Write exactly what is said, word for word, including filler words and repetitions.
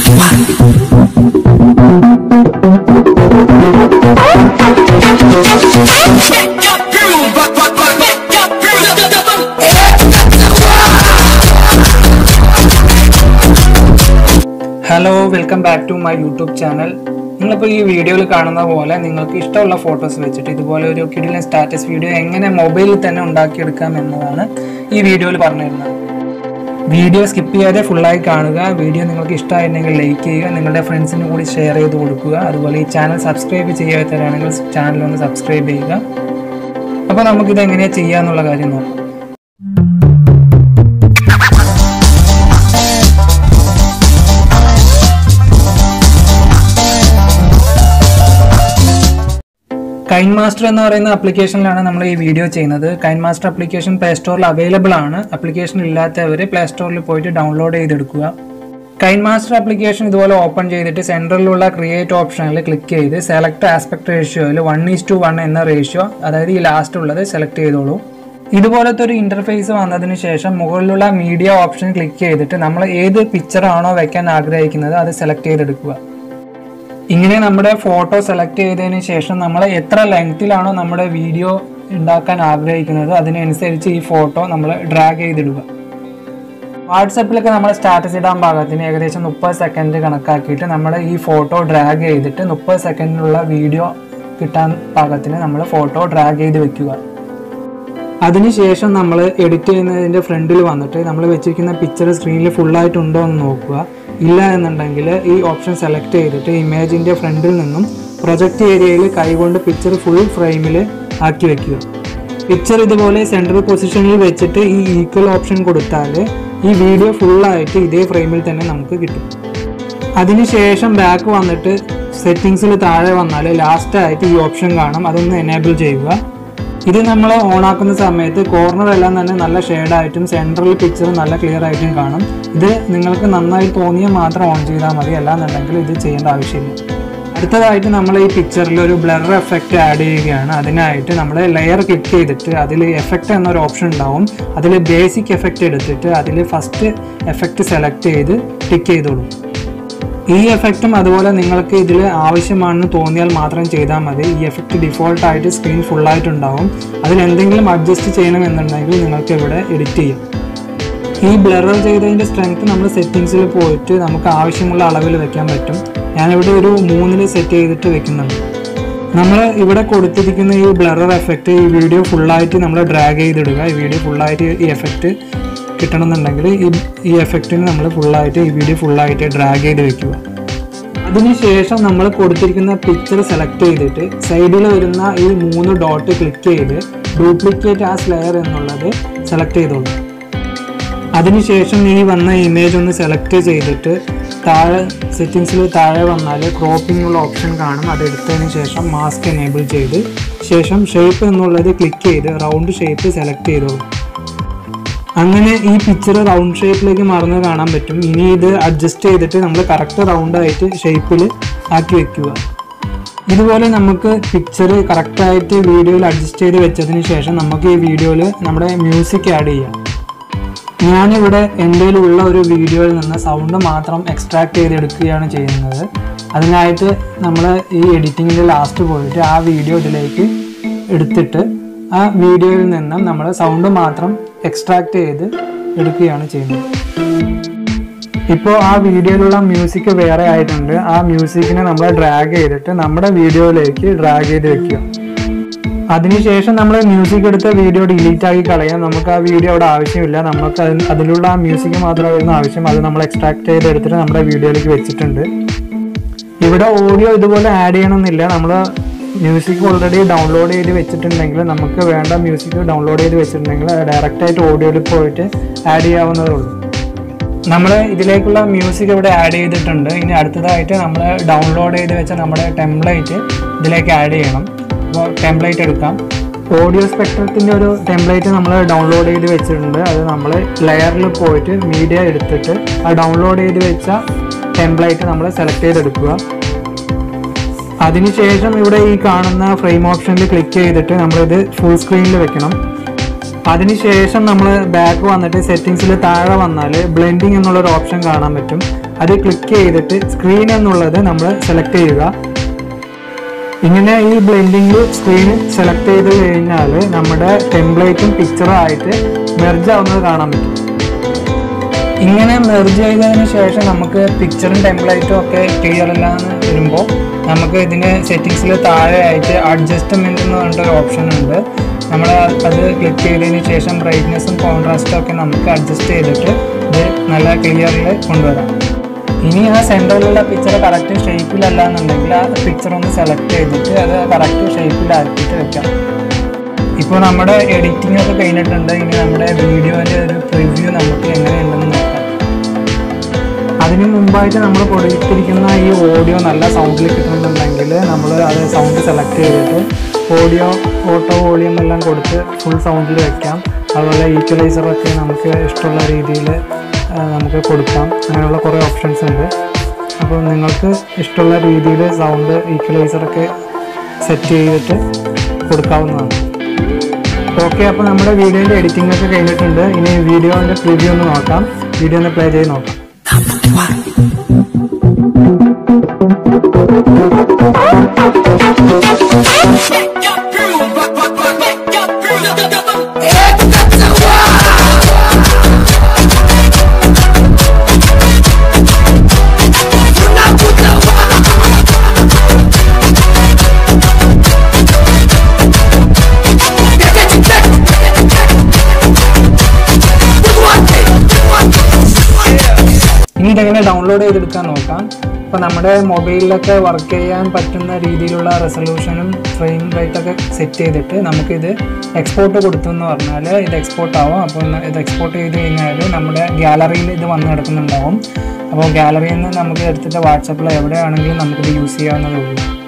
Hello, welcome back to my YouTube channel. നിങ്ങൾക്ക് ഈ വീഡിയോയിൽ കാണുന്ന പോലെ നിങ്ങൾക്ക് ഇഷ്ടമുള്ള ഫോട്ടോസ് വെച്ചിട്ട് ഇതുപോലെ ഒരു കിടിലൻ സ്റ്റാറ്റസ് വീഡിയോ എങ്ങനെ മൊബൈലിൽ തന്നെ ഉണ്ടാക്കിയെടുക്കാം എന്നതാണ് ഈ വീഡിയോയിൽ പറഞ്ഞു തരുന്നത്. വീഡിയോ സ്കിപ്പ് ചെയ്യാതെ ഫുള്ളായി കാണുക. വീഡിയോ നിങ്ങൾക്ക് ഇഷ്ടമായിട്ടുണ്ടെങ്കിൽ ലൈക്ക് ചെയ്യുക, നിങ്ങളുടെ ഫ്രണ്ട്സിന് കൂടി ഷെയർ ചെയ്ത് കൊടുക്കുക. അതുപോലെ ഈ ചാനൽ സബ്സ്ക്രൈബ് ചെയ്യാത്തവരാണെങ്കിൽ ചാനൽ ഒന്ന് സബ്സ്ക്രൈബ് ചെയ്യുക. അപ്പോൾ നമുക്കിത് എങ്ങനെയാണ് ചെയ്യാന്നുള്ള കാര്യം നോക്കാം. Kinemaster എന്ന് പറയുന്ന ആപ്ലിക്കേഷനിലാണ് നമ്മൾ ഈ വീഡിയോ ചെയ്യുന്നത്. Kinemaster ആപ്ലിക്കേഷൻ പ്ലേ സ്റ്റോറിൽ അവൈലബിൾ ആണ്. ആപ്ലിക്കേഷൻ ഇല്ലാത്തവർ പ്ലേ സ്റ്റോറിൽ പോയിട്ട് ഡൗൺലോഡ് ചെയ്തെടുക്കുക. Kinemaster ആപ്ലിക്കേഷൻ ഇതുപോലെ ഓപ്പൺ ചെയ്തിട്ട് സെൻട്രലിലുള്ള ക്രിയേറ്റ് ഓപ്ഷനിൽ ക്ലിക്ക് ചെയ്ത് സെലക്ട് ആസ്പെക്ട് റേഷ്യോയിൽ വൺ ഈസ് ടു വൺ എന്ന റേഷ്യോ, അതായത് ഈ ലാസ്റ്റ് ഉള്ളത് സെലക്ട് ചെയ്തോളൂ. ഇതുപോലത്തെ ഒരു ഇന്റർഫേസ് വന്നതിന് ശേഷം മുകളിലുള്ള മീഡിയ ഓപ്ഷൻ ക്ലിക്ക് ചെയ്തിട്ട് നമ്മൾ ഏത് പിക്ചറാണോ വെക്കാൻ ആഗ്രഹിക്കുന്നത് അത് സെലക്ട് ചെയ്തെടുക്കുക. ഇങ്ങനെ നമ്മുടെ ഫോട്ടോ സെലക്ട് ചെയ്തതിന് ശേഷം നമ്മൾ എത്ര ലെങ്ത്തിലാണോ നമ്മുടെ വീഡിയോ ഉണ്ടാക്കാൻ ആഗ്രഹിക്കുന്നത് അതിനനുസരിച്ച് ഈ ഫോട്ടോ നമ്മൾ ഡ്രാഗ് ചെയ്തിടുക. വാട്സപ്പിലൊക്കെ നമ്മൾ സ്റ്റാറ്റസ് ഇടാൻ പാകത്തിന് ഏകദേശം മുപ്പത് സെക്കൻഡ് കണക്കാക്കിയിട്ട് നമ്മൾ ഈ ഫോട്ടോ ഡ്രാഗ് ചെയ്തിട്ട് മുപ്പത് സെക്കൻഡിലുള്ള വീഡിയോ കിട്ടാൻ പാകത്തിന് നമ്മൾ ഫോട്ടോ ഡ്രാഗ് ചെയ്ത് വെക്കുക. അതിനുശേഷം നമ്മൾ എഡിറ്റ് ചെയ്യുന്നതിൻ്റെ ഫ്രണ്ടിൽ വന്നിട്ട് നമ്മൾ വെച്ചിരിക്കുന്ന പിക്ചർ സ്ക്രീനിൽ ഫുള്ളായിട്ടുണ്ടോ എന്ന് നോക്കുക. ഇല്ല എന്നുണ്ടെങ്കിൽ ഈ ഓപ്ഷൻ സെലക്ട് ചെയ്തിട്ട് ഇമേജിൻ്റെ ഫ്രണ്ടിൽ നിന്നും പ്രൊജക്റ്റ് ഏരിയയിൽ കൈകൊണ്ട് പിക്ചർ ഫുൾ ഫ്രെയിമിൽ ആക്കി വെക്കുക. പിക്ചർ ഇതുപോലെ സെൻട്രൽ പൊസിഷനിൽ വെച്ചിട്ട് ഈ ഈക്വൽ ഓപ്ഷൻ കൊടുത്താൽ ഈ വീഡിയോ ഫുള്ളായിട്ട് ഇതേ ഫ്രെയിമിൽ തന്നെ നമുക്ക് കിട്ടും. അതിനുശേഷം ബാക്ക് വന്നിട്ട് സെറ്റിങ്സിൽ താഴെ വന്നാൽ ലാസ്റ്റായിട്ട് ഈ ഓപ്ഷൻ കാണും, അതൊന്ന് എനേബിൾ ചെയ്യുക. ഇത് നമ്മൾ ഓൺ ആക്കുന്ന സമയത്ത് കോർണർ എല്ലാം തന്നെ നല്ല ഷെയ്ഡായിട്ടും സെൻട്രൽ പിക്ചർ നല്ല ക്ലിയർ ആയിട്ടും കാണും. ഇത് നിങ്ങൾക്ക് നന്നായി തോന്നിയാൽ മാത്രം ഓൺ ചെയ്താൽ മതി, അല്ലാന്നുണ്ടെങ്കിൽ ഇത് ചെയ്യേണ്ട ആവശ്യമില്ല. അടുത്തതായിട്ട് നമ്മൾ ഈ പിക്ചറിൽ ഒരു ബ്ലർ എഫക്റ്റ് ആഡ് ചെയ്യുകയാണ്. അതിനായിട്ട് നമ്മൾ ലെയർ ക്ലിക്ക് ചെയ്തിട്ട് അതിൽ എഫക്റ്റ് എന്നൊരു ഓപ്ഷൻ ഉണ്ടാവും. അതിൽ ബേസിക് എഫക്റ്റ് എടുത്തിട്ട് അതിൽ ഫസ്റ്റ് എഫക്റ്റ് സെലക്ട് ചെയ്ത് ടിക്ക് ചെയ്തോളൂ. ഈ എഫക്റ്റും അതുപോലെ നിങ്ങൾക്ക് ഇതിൽ ആവശ്യമാണെന്ന് തോന്നിയാൽ മാത്രം ചെയ്താൽ മതി. ഈ എഫക്റ്റ് ഡിഫോൾട്ടായിട്ട് സ്ക്രീൻ ഫുള്ളായിട്ടുണ്ടാവും. അതിലെന്തെങ്കിലും അഡ്ജസ്റ്റ് ചെയ്യണമെന്നുണ്ടെങ്കിൽ നിങ്ങൾക്ക് ഇവിടെ എഡിറ്റ് ചെയ്യാം. ഈ ബ്ലർ ചെയ്തതിൻ്റെ സ്ട്രെങ്ത് നമ്മൾ സെറ്റിങ്സിൽ പോയിട്ട് നമുക്ക് ആവശ്യമുള്ള അളവിൽ വെക്കാൻ പറ്റും. ഞാനിവിടെ ഒരു മൂന്നിൽ സെറ്റ് ചെയ്തിട്ട് വെക്കുന്നുണ്ട്. നമ്മൾ ഇവിടെ കൊടുത്തിരിക്കുന്ന ഈ ബ്ലറർ എഫക്റ്റ് ഈ വീഡിയോ ഫുള്ളായിട്ട് നമ്മൾ ഡ്രാഗ് ചെയ്തിടുക. ഈ വീഡിയോ ഫുള്ളായിട്ട് ഈ എഫക്റ്റ് കിട്ടണമെന്നുണ്ടെങ്കിൽ ഈ ഈ എഫക്റ്റിന് നമ്മൾ ഫുള്ളായിട്ട് ഈ വീഡിയോ ഫുള്ളായിട്ട് ഡ്രാഗ് ചെയ്ത് വെക്കുക. അതിനുശേഷം നമ്മൾ കൊടുത്തിരിക്കുന്ന പിക്ചർ സെലക്ട് ചെയ്തിട്ട് സൈഡിൽ വരുന്ന ഈ മൂന്ന് ഡോട്ട് ക്ലിക്ക് ചെയ്ത് ഡ്യൂപ്ലിക്കേറ്റ് ആസ് ലെയർ എന്നുള്ളത് സെലക്ട് ചെയ്തോളൂ. അതിനുശേഷം ഈ വന്ന ഇമേജ് ഒന്ന് സെലക്ട് ചെയ്തിട്ട് താഴെ സെറ്റിങ്സിൽ താഴെ വന്നാൽ ക്രോപ്പിംഗ് ഉള്ള ഓപ്ഷൻ കാണും. അതെടുത്തതിന് ശേഷം മാസ്ക് എനേബിൾ ചെയ്ത് ശേഷം ഷേപ്പ് എന്നുള്ളത് ക്ലിക്ക് ചെയ്ത് റൗണ്ട് ഷേപ്പ് സെലക്ട് ചെയ്തോളൂ. അങ്ങനെ ഈ പിക്ചർ റൗണ്ട് ഷേപ്പിലേക്ക് മാറുന്നത് കാണാൻ പറ്റും. ഇനി ഇത് അഡ്ജസ്റ്റ് ചെയ്തിട്ട് നമ്മൾ കറക്റ്റ് റൗണ്ടായിട്ട് ഷേപ്പിൽ ആക്കി വെക്കുക. ഇതുപോലെ നമുക്ക് പിക്ചർ കറക്റ്റായിട്ട് വീഡിയോയിൽ അഡ്ജസ്റ്റ് ചെയ്ത് വെച്ചതിന് ശേഷം നമുക്ക് ഈ വീഡിയോയിൽ നമ്മുടെ മ്യൂസിക് ആഡ് ചെയ്യാം. ഞാനിവിടെ എൻ്റെ ഉള്ള ഒരു വീഡിയോയിൽ നിന്ന് സൗണ്ട് മാത്രം എക്സ്ട്രാക്ട് ചെയ്തെടുക്കുകയാണ് ചെയ്യുന്നത്. അതിനായിട്ട് നമ്മൾ ഈ എഡിറ്റിങ്ങിൻ്റെ ലാസ്റ്റ് പോയിട്ട് ആ വീഡിയോ ഇതിലേക്ക് എടുത്തിട്ട് ആ വീഡിയോയിൽ നിന്നും നമ്മൾ സൗണ്ട് മാത്രം എക്സ്ട്രാക്ട് ചെയ്ത് എടുക്കുകയാണ് ചെയ്യുന്നത്. ഇപ്പോൾ ആ വീഡിയോയിലുള്ള മ്യൂസിക് വേറെ ആയിട്ടുണ്ട്. ആ മ്യൂസിക്കിനെ നമ്മൾ ഡ്രാഗ് ചെയ്തിട്ട് നമ്മുടെ വീഡിയോയിലേക്ക് ഡ്രാഗ് ചെയ്ത് വെക്കുക. അതിനുശേഷം നമ്മൾ മ്യൂസിക് എടുത്ത വീഡിയോ ഡിലീറ്റ് ആക്കി കളയാം. നമുക്ക് ആ വീഡിയോ അവിടെ ആവശ്യമില്ല. നമുക്ക് അതിലുള്ള ആ മ്യൂസിക് മാത്രമായിരുന്നു ആവശ്യം. അത് നമ്മൾ എക്സ്ട്രാക്ട് ചെയ്ത് എടുത്തിട്ട് നമ്മുടെ വീഡിയോയിലേക്ക് വെച്ചിട്ടുണ്ട്. ഇവിടെ ഓഡിയോ ഇതുപോലെ ആഡ് ചെയ്യണമെന്നില്ല. നമ്മൾ മ്യൂസിക് ഓൾറെഡി ഡൗൺലോഡ് ചെയ്ത് വെച്ചിട്ടുണ്ടെങ്കിൽ നമുക്ക് വേണ്ട മ്യൂസിക് ഡൗൺലോഡ് ചെയ്ത് വെച്ചിട്ടുണ്ടെങ്കിൽ ഡയറക്റ്റായിട്ട് ഓഡിയോയിൽ പോയിട്ട് ആഡ് ചെയ്യാവുന്നതേ ഉള്ളൂ. നമ്മൾ ഇതിലേക്കുള്ള മ്യൂസിക് ഇവിടെ ആഡ് ചെയ്തിട്ടുണ്ട്. ഇനി അടുത്തതായിട്ട് നമ്മൾ ഡൗൺലോഡ് ചെയ്ത് വെച്ച നമ്മുടെ ടെംപ്ലേറ്റ് ഇതിലേക്ക് ആഡ് ചെയ്യണം. അപ്പോൾ ടെംപ്ലേറ്റ് എടുക്കാം. ഓഡിയോ സ്പെക്ട്രത്തിൻ്റെ ഒരു ടെംപ്ലേറ്റ് നമ്മൾ ഡൗൺലോഡ് ചെയ്ത് വെച്ചിട്ടുണ്ട്. അത് നമ്മൾ ലെയറിൽ പോയിട്ട് മീഡിയ എടുത്തിട്ട് ആ ഡൗൺലോഡ് ചെയ്ത് വെച്ച ടെംപ്ലേറ്റ് നമ്മൾ സെലക്ട് ചെയ്തെടുക്കുക. അതിനുശേഷം ഇവിടെ ഈ കാണുന്ന ഫ്രെയിം ഓപ്ഷനിൽ ക്ലിക്ക് ചെയ്തിട്ട് നമ്മളിത് ഫുൾ സ്ക്രീനിൽ വെക്കണം. അതിനുശേഷം നമ്മൾ ബാക്ക് വന്നിട്ട് സെറ്റിങ്സിൽ താഴെ വന്നാൽ ബ്ലെൻഡിങ് എന്നുള്ളൊരു ഓപ്ഷൻ കാണാൻ പറ്റും. അത് ക്ലിക്ക് ചെയ്തിട്ട് സ്ക്രീൻ എന്നുള്ളത് നമ്മൾ സെലക്ട് ചെയ്യുക. ഇങ്ങനെ ഈ ബ്ലെൻഡിങ് സ്ക്രീൻ സെലക്ട് ചെയ്ത് കഴിഞ്ഞാൽ നമ്മുടെ ടെംപ്ലേറ്റും പിക്ചറും ആയിട്ട് മെർജ് ആവുന്നത് കാണാൻ പറ്റും. ഇങ്ങനെ മെർജ് ചെയ്തതിന് ശേഷം നമുക്ക് പിക്ചറും ടെംപ്ലേറ്റും ഒക്കെ ക്ലിയർ അല്ലാന്ന് വരുമ്പോൾ നമുക്ക് ഇതിന് സെറ്റിങ്സിൽ താഴെ ആയിട്ട് അഡ്ജസ്റ്റ്മെൻറ്റ് എന്ന് പറഞ്ഞിട്ടൊരു ഓപ്ഷൻ ഉണ്ട്. നമ്മൾ അത് ക്ലിക്ക് ചെയ്തതിന് ശേഷം ബ്രൈറ്റ്നസ്സും കോൺട്രാസ്റ്റും ഒക്കെ നമുക്ക് അഡ്ജസ്റ്റ് ചെയ്തിട്ട് ഇത് നല്ല ക്ലിയറിൽ കൊണ്ടുവരാം. ഇനി ആ സെൻറ്ററിലുള്ള പിക്ചർ കറക്റ്റ് ഷേപ്പിലല്ല എന്നുണ്ടെങ്കിൽ ആ പിക്ചർ ഒന്ന് സെലക്ട് ചെയ്തിട്ട് അത് കറക്റ്റ് ഷേപ്പിലാക്കിയിട്ട് വെക്കാം. ഇപ്പോൾ നമ്മുടെ എഡിറ്റിംഗ് ഒക്കെ കഴിഞ്ഞിട്ടുണ്ട്. ഇനി നമ്മുടെ വീഡിയോൻ്റെ ഒരു പ്രിവ്യൂ നമുക്ക് എങ്ങനെയുണ്ടെന്ന് നോക്കാം. അതിന് മുമ്പായിട്ട് നമ്മൾ കൊടുത്തിരിക്കുന്ന ഈ ഓഡിയോ നല്ല സൗണ്ടിൽ കിട്ടുന്നുണ്ടെങ്കിൽ നമ്മൾ അത് സൗണ്ട് സെലക്ട് ചെയ്തിട്ട് ഓഡിയോ ഓട്ടോ വോളിയം എല്ലാം കൊടുത്ത് ഫുൾ സൗണ്ടിൽ വയ്ക്കാം. അതുപോലെ ഈക്വലൈസറൊക്കെ നമുക്ക് ഇഷ്ടമുള്ള രീതിയിൽ നമുക്ക് കൊടുക്കാം. അങ്ങനെയുള്ള കുറേ ഓപ്ഷൻസ് ഉണ്ട്. അപ്പോൾ നിങ്ങൾക്ക് ഇഷ്ടമുള്ള രീതിയിൽ സൗണ്ട് ഈക്വലൈസറൊക്കെ സെറ്റ് ചെയ്തിട്ട് കൊടുക്കാവുന്നതാണ്. ഓക്കെ, അപ്പോൾ നമ്മുടെ വീഡിയോൻ്റെ എഡിറ്റിംഗ് ഒക്കെ കഴിഞ്ഞിട്ടുണ്ട്. ഇനി വീഡിയോൻ്റെ പ്രിവ്യൂ ഒന്ന് നോക്കാം. വീഡിയോ ഒന്ന് പ്ലേ ചെയ്ത് നോക്കാം. ഇനി ഇതെങ്ങനെ ഡൗൺലോഡ് ചെയ്തെടുക്കാൻ നോക്കാം. അപ്പോൾ നമ്മുടെ മൊബൈലിലൊക്കെ വർക്ക് ചെയ്യാൻ പറ്റുന്ന രീതിയിലുള്ള റെസൊല്യൂഷനും ഫ്രെയിം റേറ്റൊക്കെ സെറ്റ് ചെയ്തിട്ട് നമുക്കിത് എക്സ്പോർട്ട് കൊടുത്തു എന്ന് പറഞ്ഞാൽ ഇത് എക്സ്പോർട്ട് ആവും. അപ്പോൾ ഇത് എക്സ്പോർട്ട് ചെയ്ത് കഴിഞ്ഞാൽ നമ്മുടെ ഗാലറിയിൽ ഇത് വന്ന് കിടക്കുന്നുണ്ടാവും. അപ്പോൾ ഗാലറിയിൽ നിന്ന് നമുക്ക് എടുത്തിട്ട് വാട്സപ്പിൽ എവിടെയാണെങ്കിലും നമുക്കിത് യൂസ് ചെയ്യാവുന്നതേ ഉള്ളൂ.